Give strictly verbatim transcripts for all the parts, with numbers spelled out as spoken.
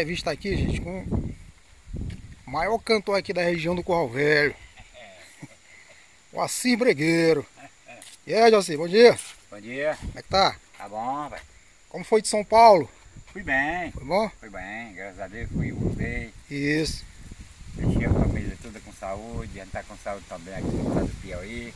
entrevista aqui, gente, com o maior cantor aqui da região do Curral Velho, o Assir Bregueiro. E aí, Jacir, bom dia. Bom dia. Como é que tá? Tá bom, velho. Como foi de São Paulo? Fui bem. Foi bom? Fui bem, graças a Deus, fui, voltei. Isso. Deixei a família toda com saúde, a gente tá com saúde também aqui no estado do Piauí.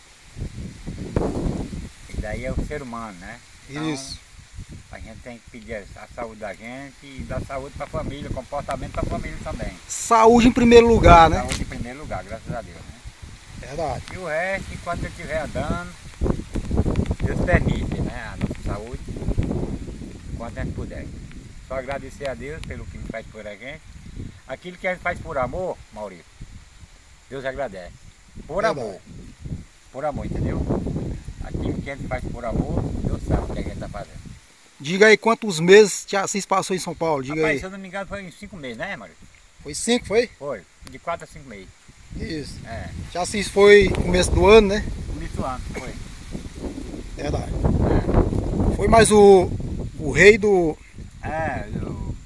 E daí é o ser humano, né? Então, Isso. a gente tem que pedir a saúde da gente e dar saúde pra família, comportamento pra família também. Saúde em primeiro lugar, né? Saúde em primeiro lugar, graças a Deus, né? Verdade. E o resto, enquanto eu estiver andando, Deus permite, né? A nossa saúde, enquanto a gente puder. Só agradecer a Deus pelo que faz por a gente. Aquilo que a gente faz por amor, Maurício, Deus agradece. Por Verdade. amor. Por amor, entendeu? Aquilo que a gente faz por amor, Deus sabe o que a gente está fazendo. Diga aí quantos meses Tia Assis passou em São Paulo, diga Rapaz, aí. se eu não me engano, foi em cinco meses, né, Maurício? Foi cinco, foi? Foi, de quatro a cinco meses. Isso. É, Tia Assis foi no começo do ano, né? começo do ano, foi. Verdade. É, Foi mais o, o rei do... é o,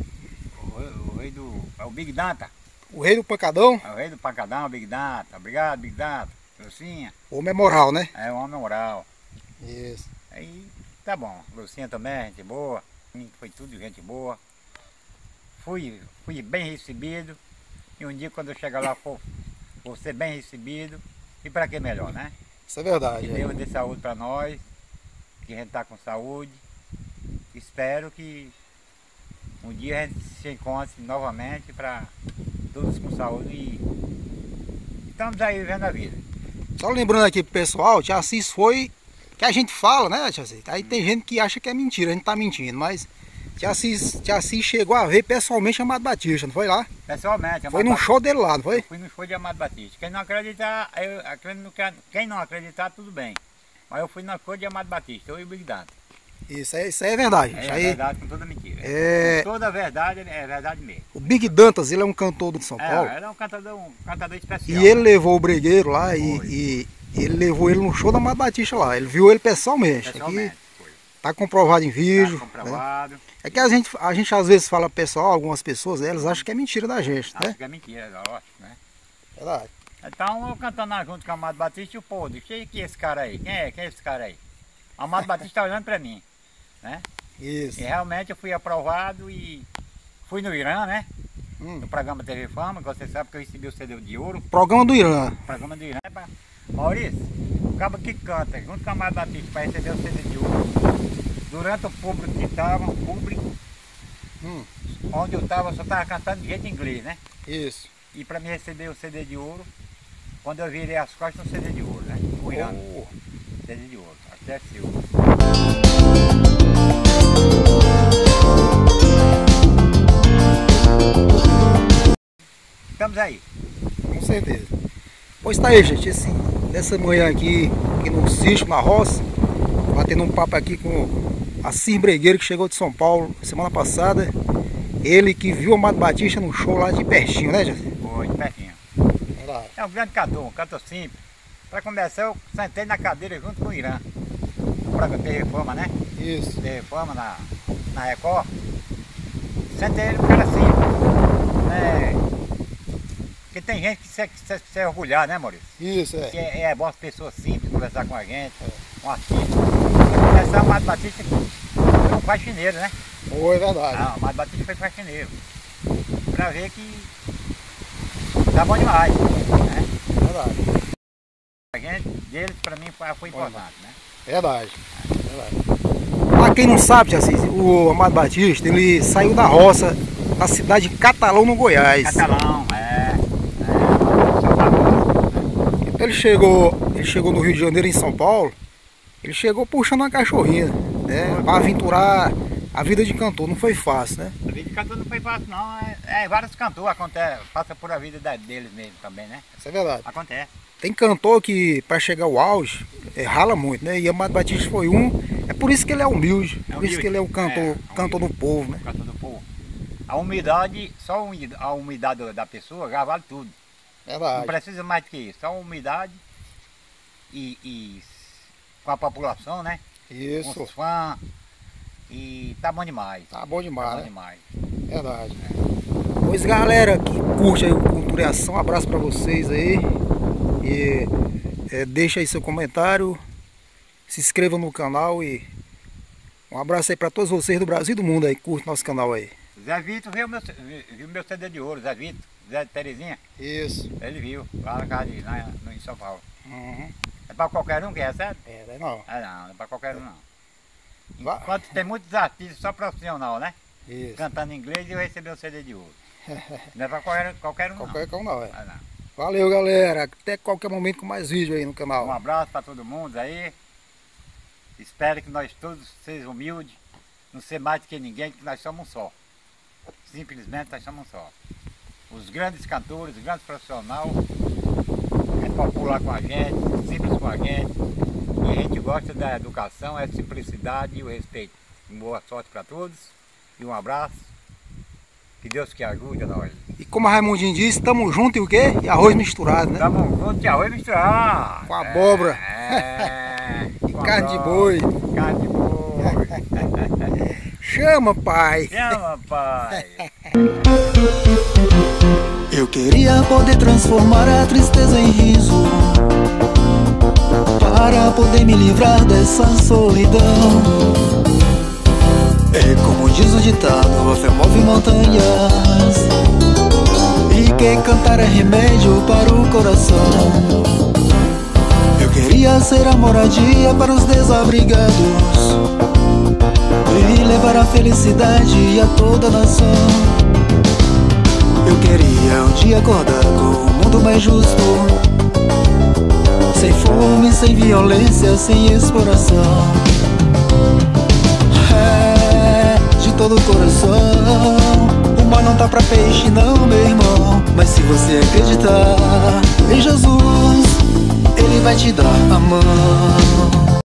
o, o rei do... É o Big Danta. O rei do pancadão, É o rei do pancadão, Big Danta. Obrigado, Big Danta. Lucinha, o memoral, né? é um homem moral. Isso. Aí tá bom, Lucinha também, gente boa, foi tudo gente boa. Fui, fui bem recebido e um dia quando eu chegar lá for, for ser bem recebido, e para que melhor, né? Isso é verdade. Que é. Deus dê saúde para nós, que a gente tá com saúde. Espero que um dia a gente se encontre novamente para todos com saúde e estamos aí vivendo a vida. Só lembrando aqui pro pessoal, Tia Assis foi... Que a gente fala, né, Tia Assis? Aí tem gente que acha que é mentira, a gente tá mentindo, mas... Tia Assis, Tia Assis chegou a ver pessoalmente Amado Batista, não foi lá? Pessoalmente, Foi Amado num Batista, show dele lá, não foi? eu fui no show de Amado Batista. Quem não acreditar, eu, quem não quer- quem não acreditar, tudo bem. Mas eu fui no show de Amado Batista, eu e o Big Danta. Isso é, isso aí é verdade, É gente. Aí, verdade com toda mentira. É- Com toda verdade é verdade mesmo. o Big Dantas, ele é um cantor do São É, Paulo. era um cantador, um cantador E especial. ele levou o Bregueiro lá e, Foi. e ele levou ele no show da Amado Batista lá. Ele viu ele pessoalmente. Pessoalmente, Aqui foi. tá comprovado em vídeo. Tá né? comprovado. É que a gente, a gente às vezes fala pessoal, algumas pessoas, elas acham que é mentira da gente, Acho né? que é mentira, é lógico, né? Verdade. Então eu cantando lá junto com o Amado Batista e o povo, quem que é esse cara aí? Quem é? Quem é esse cara aí? O Amado Batista tá olhando pra mim, né? Isso. E realmente eu fui aprovado e fui no Irã, né? Hum. No programa T V Fama, que você sabe que eu recebi o C D de ouro. Programa do Irã. Programa do Irã. é pra- Maurício, o cabo que canta junto com a Amado Batista para receber o C D de ouro. Durante o público que estava, o público, Hum. onde eu estava, só estava cantando de jeito inglês, né? Isso. E para me receber o C D de ouro, quando eu virei as costas, no C D de ouro, né? O Irã, Oh. C D de ouro, até seu. Estamos aí. Com certeza. Pois tá aí, gente. Esse, nessa manhã aqui, aqui no sítio, na roça, batendo um papo aqui com Assir Bregueiro, que chegou de São Paulo semana passada. Ele que viu o Amado Batista no show lá de pertinho, né, Jacir? Foi, de pertinho. Verdade. É um grande cantor, um cantor simples. Para começar, eu sentei na cadeira junto com o Irã. Para ter reforma, né? Isso. Ter reforma na, na Record. Sentei ele, um cara simples. Né? Porque tem gente que se, se, se orgulhar, né, Maurício? Isso, Que é. é, é bom as pessoas simples conversar com a gente, um artista. Para começar, o Amado Batista foi um faxineiro, né? Foi verdade. Ah, o Amado Batista foi faxineiro. Para ver que tá bom demais, né? Verdade. A gente, deles, para mim, foi, foi importante, né? Verdade. Verdade. Pra quem não sabe, Jacir, o Amado Batista, ele saiu da roça, da cidade de Catalão, no Goiás. Catalão, é. é São Paulo. Então ele chegou, ele chegou no Rio de Janeiro, em São Paulo, ele chegou puxando uma cachorrinha, né? Para aventurar a vida de cantor. Não foi fácil, né? A vida de cantor não foi fácil, não. É, é vários cantores acontece, passa por a vida da- deles mesmo também, né? Isso é verdade. Acontece. Tem cantor que, para chegar ao auge, é, rala muito, né? E Amado Batista foi um. É por isso que ele é humilde, É por isso humilde. que ele é o cantor, É, cantor do povo, né? Cantor do povo. A umidade, só a umidade, a umidade da pessoa já vale tudo. Não Verdade. precisa mais do que isso. Só a umidade e, e com a população, né? Com Isso. os fãs. E tá bom demais. Tá bom Tá demais, bom né? demais. Verdade. Pois galera que curte aí o Cultura em Ação, um abraço pra vocês aí. E é, deixa aí seu comentário, se inscreva no canal e um abraço aí pra todos vocês do Brasil e do mundo aí que curte nosso canal aí. Zé Vitor viu meu, viu meu C D de ouro, Zé Vitor, Zé de Terezinha. Isso. Ele viu, lá na casa de, lá no, em São Paulo. Uhum. É pra qualquer um que recebe? É, não. É não, não é pra qualquer um não. Vá. Enquanto tem muitos artistas só profissional, né? Isso. Cantando em inglês e eu recebi o C D de ouro. Não é pra qualquer, qualquer um Qualquer não. um não, é. É não. Valeu galera, até qualquer momento com mais vídeo aí no canal. Um abraço para todo mundo aí. Espero que nós todos sejam humildes, não ser mais do que ninguém, que nós somos um só. Simplesmente nós somos um só. Os grandes cantores, os grandes profissionais, é popular com a gente, simples com a gente. E a gente gosta da educação, é a simplicidade e o respeito. Boa sorte para todos e um abraço. Que Deus que ajude a nós. E como a Raimundinho disse, tamo junto e o quê? E arroz misturado, né? Tamo junto de arroz misturado. Com abóbora. É, e carne de boi. Carne de boi. Chama, pai. Chama, pai. Eu queria poder transformar a tristeza em riso, para poder me livrar dessa solidão. É como diz o ditado, a fé move montanhas, e que cantar é remédio para o coração. Eu queria ser a moradia para os desabrigados e levar a felicidade a toda a nação. Eu queria um dia acordar com um mundo mais justo, sem fome, sem violência, sem exploração. É, de todo o coração. O mar não tá pra peixe não, meu irmão, mas se você acreditar em Jesus, Ele vai te dar a mão.